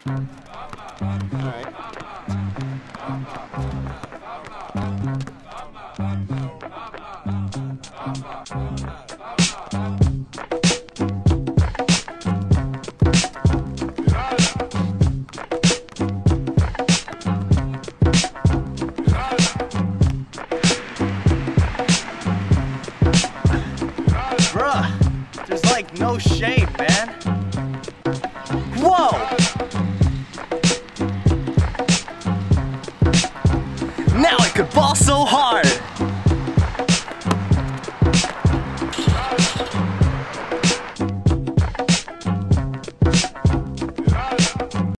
Alright. Bruh, there's like no shade, man. Whoa! Now I could ball so hard.